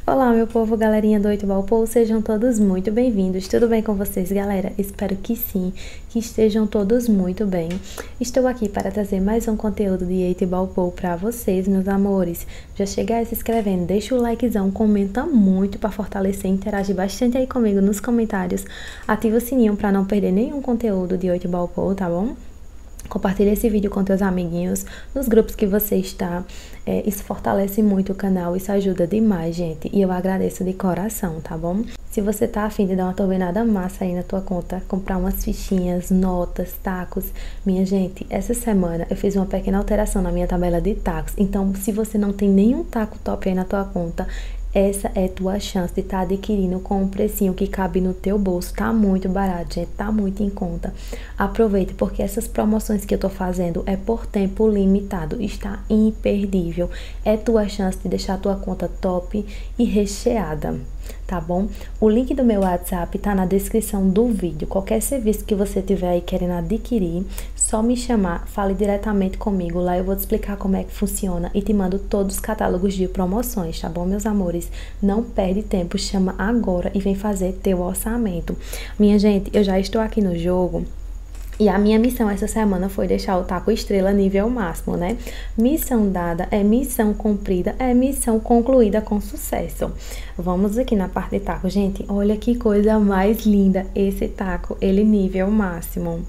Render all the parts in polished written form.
Olá, meu povo, galerinha do 8 Ball Pool, sejam todos muito bem-vindos. Tudo bem com vocês, galera? Espero que sim, que estejam todos muito bem. Estou aqui para trazer mais um conteúdo de 8 Ball Pool para vocês, meus amores. Já chega aí se inscrevendo, deixa o likezão, comenta muito para fortalecer, interage bastante aí comigo nos comentários. Ativa o sininho para não perder nenhum conteúdo de 8 Ball Pool, tá bom? Compartilha esse vídeo com teus amiguinhos, nos grupos que você está. Isso fortalece muito o canal, isso ajuda demais, gente. E eu agradeço de coração, tá bom? Se você tá afim de dar uma turbinada massa aí na tua conta, comprar umas fichinhas, notas, tacos. Minha gente, essa semana eu fiz uma pequena alteração na minha tabela de tacos. Então, se você não tem nenhum taco top aí na tua conta, essa é tua chance de estar adquirindo com um precinho que cabe no teu bolso. Tá muito barato, gente, tá muito em conta. Aproveite, porque essas promoções que eu tô fazendo é por tempo limitado, está imperdível. É tua chance de deixar a tua conta top e recheada, tá bom? O link do meu WhatsApp tá na descrição do vídeo. Qualquer serviço que você tiver aí querendo adquirir, só me chamar, fale diretamente comigo. Lá eu vou te explicar como é que funciona e te mando todos os catálogos de promoções, tá bom, meus amores? Não perde tempo, chama agora e vem fazer teu orçamento. Minha gente, eu já estou aqui no jogo. E a minha missão essa semana foi deixar o taco estrela nível máximo, né? Missão dada é missão cumprida, é missão concluída com sucesso. Vamos aqui na parte de taco. Gente, olha que coisa mais linda esse taco, ele nível máximo.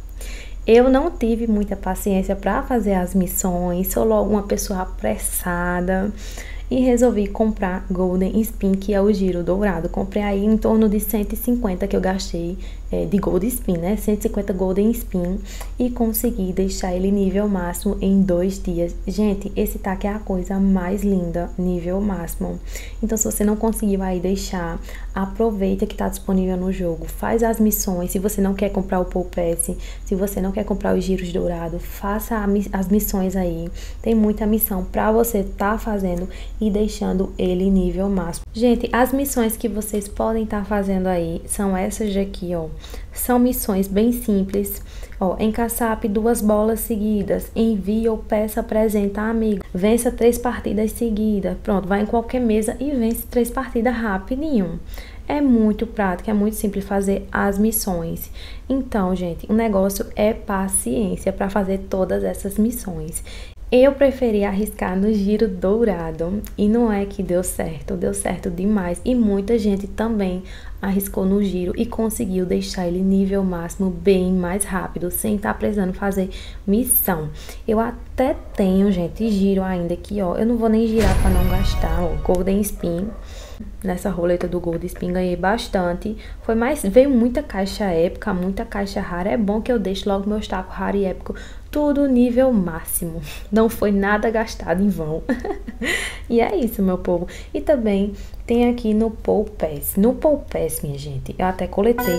Eu não tive muita paciência para fazer as missões, sou logo uma pessoa apressada. E resolvi comprar Golden Spin, que é o giro dourado. Comprei aí em torno de 150 que eu gastei de Golden Spin, né? 150 Golden Spin. E consegui deixar ele nível máximo em 2 dias. Gente, esse taco é a coisa mais linda, nível máximo. Então, se você não conseguiu aí deixar, aproveita que tá disponível no jogo. Faz as missões. Se você não quer comprar o Pool Pass, se você não quer comprar os giros dourados, faça as missões aí. Tem muita missão pra você tá fazendo e deixando ele nível máximo. Gente, as missões que vocês podem estar fazendo aí são essas aqui, ó. São missões bem simples, ó. Encaçape 2 bolas seguidas, envie ou peça presente a amigo, vença 3 partidas seguidas. Pronto, vai em qualquer mesa e vence 3 partidas rapidinho. É muito prático, é muito simples fazer as missões. Então, gente, o negócio é paciência para fazer todas essas missões. Eu preferi arriscar no giro dourado e não é que deu certo demais. E muita gente também arriscou no giro e conseguiu deixar ele nível máximo bem mais rápido, sem estar precisando fazer missão. Eu até tenho, gente, giro ainda aqui, ó. Eu não vou nem girar para não gastar, ó. Golden Spin. Nessa roleta do Golden Spin ganhei bastante. Veio muita caixa épica, muita caixa rara. É bom que eu deixo logo meus tacos raro e épico tudo nível máximo. Não foi nada gastado em vão. E é isso, meu povo. E também tem aqui no Pool Pass. No Pool Pass, minha gente, eu até coletei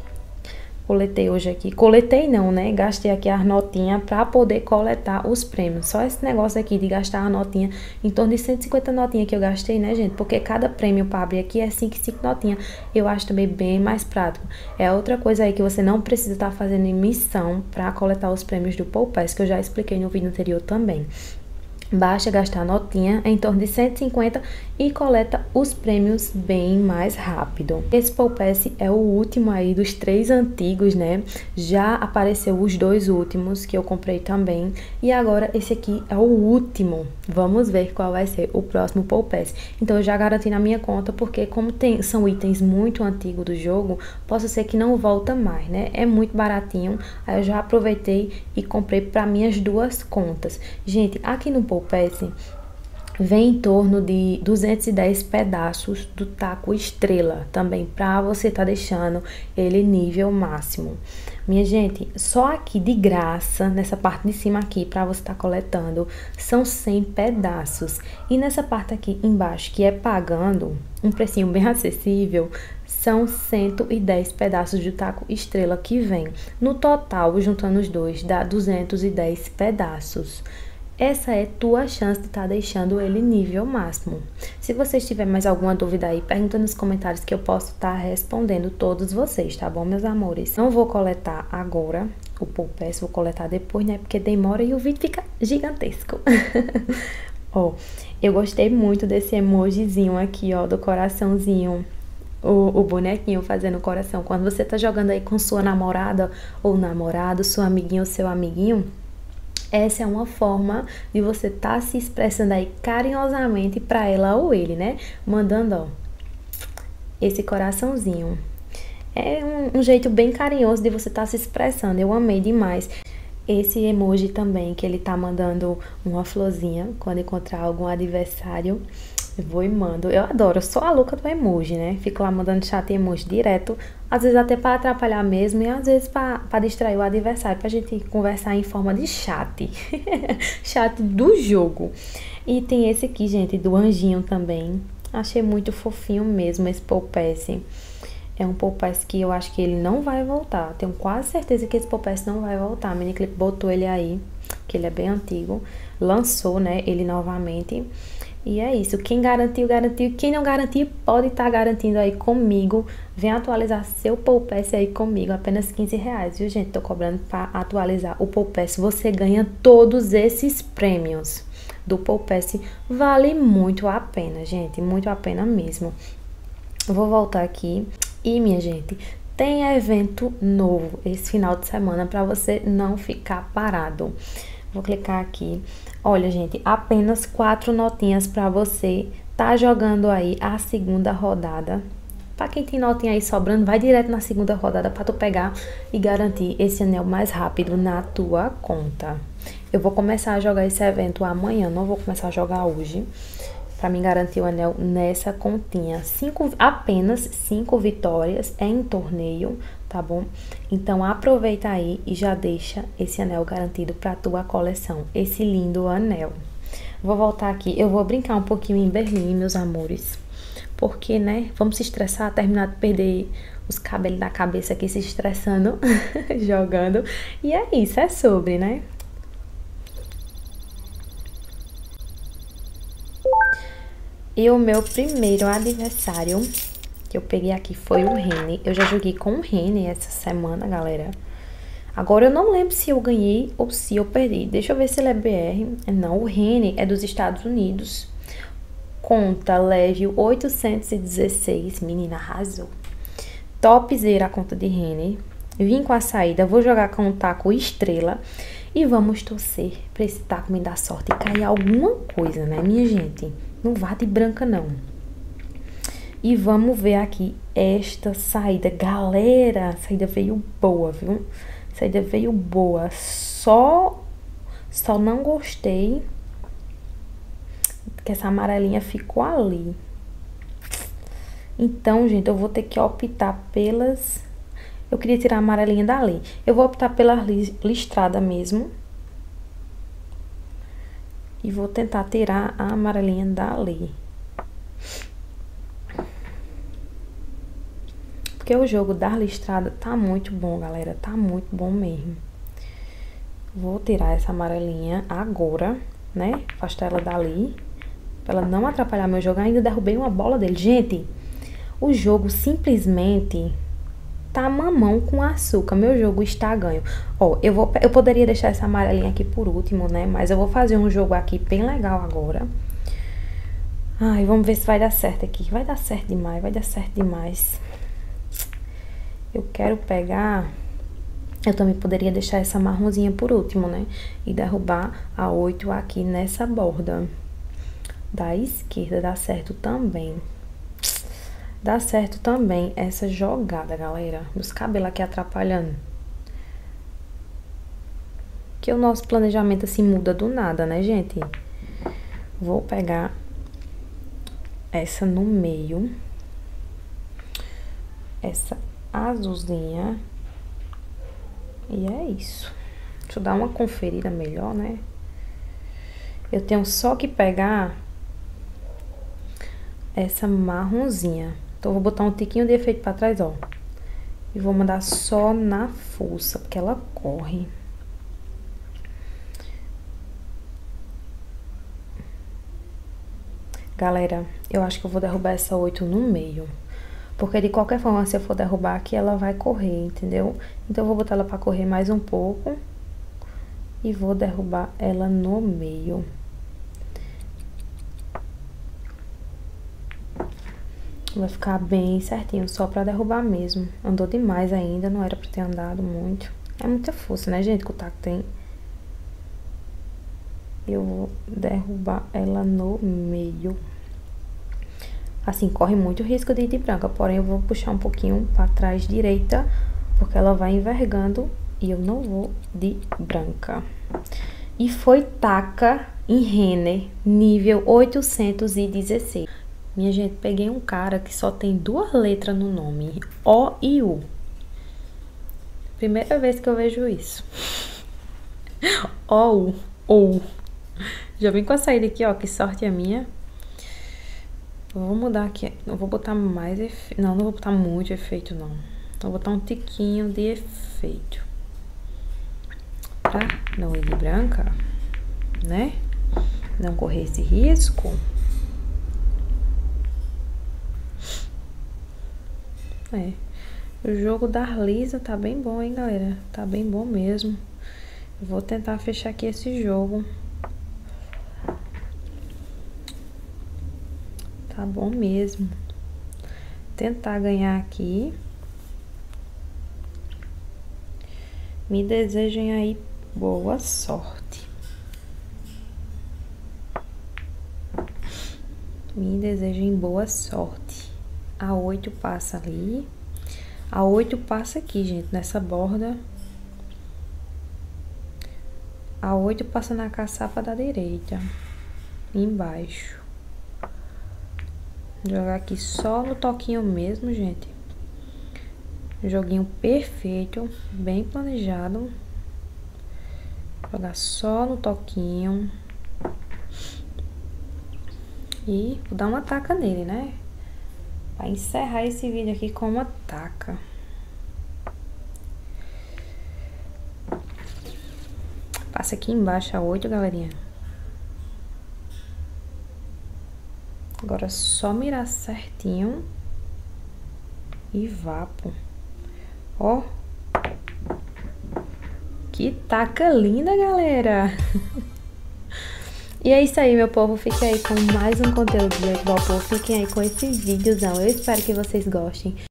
hoje aqui. Coletei não, né? Gastei aqui as notinhas pra poder coletar os prêmios. Só esse negócio aqui de gastar a notinha, em torno de 150 notinhas que eu gastei, né, gente? Porque cada prêmio pra abrir aqui é 5 notinhas. Eu acho também bem mais prático. É outra coisa aí que você não precisa estar fazendo em missão pra coletar os prêmios do Pool Pass, que eu já expliquei no vídeo anterior também. Basta gastar a notinha em torno de 150 e coleta os prêmios bem mais rápido. Esse Pool Pass é o último aí dos 3 antigos, né? Já apareceu os 2 últimos que eu comprei também. E agora esse aqui é o último. Vamos ver qual vai ser o próximo Pool Pass. Então eu já garanti na minha conta, porque como são itens muito antigos do jogo, possa ser que não volta mais, né? É muito baratinho. Aí eu já aproveitei e comprei para minhas 2 contas. Gente, aqui no Pool Pass vem em torno de 210 pedaços do taco estrela também, para você tá deixando ele nível máximo. Minha gente, só aqui de graça, nessa parte de cima aqui, para você tá coletando, são 100 pedaços. E nessa parte aqui embaixo, que é pagando, um precinho bem acessível, são 110 pedaços de taco estrela que vem. No total, juntando os dois, dá 210 pedaços. Essa é tua chance de estar deixando ele nível máximo. Se vocês tiverem mais alguma dúvida aí, pergunta nos comentários que eu posso estar respondendo todos vocês, tá bom, meus amores? Não vou coletar agora o Pool Pass, vou coletar depois, né? Porque demora e o vídeo fica gigantesco. Ó, eu gostei muito desse emojizinho aqui, ó, do coraçãozinho. O bonequinho fazendo coração. Quando você tá jogando aí com sua namorada ou namorado, sua amiguinha ou seu amiguinho, essa é uma forma de você tá se expressando aí carinhosamente pra ela ou ele, né? Mandando, ó, esse coraçãozinho. É um jeito bem carinhoso de você estar se expressando. Eu amei demais. Esse emoji também, que ele tá mandando uma florzinha quando encontrar algum adversário. Eu vou e mando. Eu adoro, eu sou a louca do emoji, né? Fico lá mandando chat e emoji direto. Às vezes até pra atrapalhar mesmo e às vezes pra distrair o adversário. Pra gente conversar em forma de chat. Chat do jogo. E tem esse aqui, gente, do anjinho também. Achei muito fofinho mesmo esse Paw Pass. É um Paw Pass que eu acho que ele não vai voltar. Tenho quase certeza que esse Paw Pass não vai voltar. A Miniclip botou ele aí, que ele é bem antigo. Lançou, né, ele novamente. E é isso. Quem garantiu, garantiu. Quem não garantiu, pode estar garantindo aí comigo. Vem atualizar seu Paw Pass aí comigo. Apenas R$15, viu, gente? Tô cobrando para atualizar o Paw Pass. Você ganha todos esses prêmios do Paw Pass. Vale muito a pena, gente. Muito a pena mesmo. Vou voltar aqui. E, minha gente, tem evento novo esse final de semana para você não ficar parado. Vou clicar aqui. Olha, gente, apenas 4 notinhas para você tá jogando aí a segunda rodada. Para quem tem notinha aí sobrando, vai direto na segunda rodada para tu pegar e garantir esse anel mais rápido na tua conta. Eu vou começar a jogar esse evento amanhã, não vou começar a jogar hoje. Pra mim garantir o anel nessa continha. Apenas 5 vitórias em torneio, tá bom? Então aproveita aí e já deixa esse anel garantido pra tua coleção. Esse lindo anel. Vou voltar aqui. Eu vou brincar um pouquinho em Berlim, meus amores. Porque, né? Vamos se estressar, terminar de perder os cabelos da cabeça aqui se estressando, jogando. E é isso, é sobre, né? E o meu primeiro adversário que eu peguei aqui foi o Rene. Eu já joguei com o Rene essa semana, galera. Agora eu não lembro se eu ganhei ou se eu perdi. Deixa eu ver se ele é BR. Não, o Rene é dos Estados Unidos. Conta level 816. Menina, arrasou. Topzera a conta de Rene. Vim com a saída. Vou jogar com o taco estrela. E vamos torcer pra esse taco me dar sorte e cair alguma coisa, né, minha gente? Não vá de branca, não. E vamos ver aqui esta saída. Galera, a saída veio boa, viu? A saída veio boa. Só não gostei que essa amarelinha ficou ali. Então, gente, eu vou ter que optar pelas... Eu queria tirar a amarelinha dali. Eu vou optar pela listrada mesmo. E vou tentar tirar a amarelinha dali. Porque o jogo da listrada tá muito bom, galera. Tá muito bom mesmo. Vou tirar essa amarelinha agora, né? Afastar ela dali. Pra ela não atrapalhar meu jogo. Ainda derrubei uma bola dele. Gente, o jogo simplesmente... tá mamão com açúcar. Meu jogo está ganho. Ó, eu poderia deixar essa amarelinha aqui por último, né? Mas eu vou fazer um jogo aqui bem legal agora. Ai, vamos ver se vai dar certo aqui. Vai dar certo demais, vai dar certo demais. Eu quero pegar... Eu também poderia deixar essa marronzinha por último, né? E derrubar a 8 aqui nessa borda. Da esquerda, dá certo também. Dá certo também essa jogada, galera. Os cabelos aqui atrapalhando. Que o nosso planejamento assim muda do nada, né, gente? Vou pegar essa no meio. Essa azulzinha. E é isso. Deixa eu dar uma conferida melhor, né? Eu tenho só que pegar essa marronzinha. Então, eu vou botar um tiquinho de efeito pra trás, ó. E vou mandar só na fuça, porque ela corre. Galera, eu acho que eu vou derrubar essa 8 no meio. Porque de qualquer forma, se eu for derrubar aqui, ela vai correr, entendeu? Então, eu vou botar ela pra correr mais um pouco. E vou derrubar ela no meio. Vai ficar bem certinho, só pra derrubar mesmo. Andou demais ainda, não era pra ter andado muito. É muita força, né, gente, que o taco tem. Eu vou derrubar ela no meio. Assim, corre muito risco de ir de branca, porém eu vou puxar um pouquinho pra trás direita, porque ela vai envergando e eu não vou de branca. E foi taca em Renner, nível 816. Minha gente, peguei um cara que só tem 2 letras no nome, O e U. Primeira vez que eu vejo isso. O, U. Já vim com a saída aqui, ó, que sorte a minha. Vou mudar aqui, não vou botar mais efeito, não vou botar muito efeito não. Vou botar um tiquinho de efeito. Pra não ir de branca, né? Não correr esse risco. O jogo da Arlisa tá bem bom, hein, galera? Tá bem bom mesmo. Eu vou tentar fechar aqui esse jogo. Tá bom mesmo. Tentar ganhar aqui. Me desejem aí boa sorte. Me desejem boa sorte. A 8 passa ali. A 8 passa aqui, gente, nessa borda. A 8 passa na caçapa da direita. Embaixo. Jogar aqui só no toquinho mesmo, gente. Joguinho perfeito, bem planejado. Jogar só no toquinho. E vou dar uma taca nele, né? Pra encerrar esse vídeo aqui com uma taca. Passa aqui embaixo a 8, galerinha. Agora é só mirar certinho. E vapo. Ó. Que taca linda, galera. E é isso aí, meu povo. Fiquem aí com mais um conteúdo de Eight Ball Pool. Fiquem aí com esse videozão. Eu espero que vocês gostem.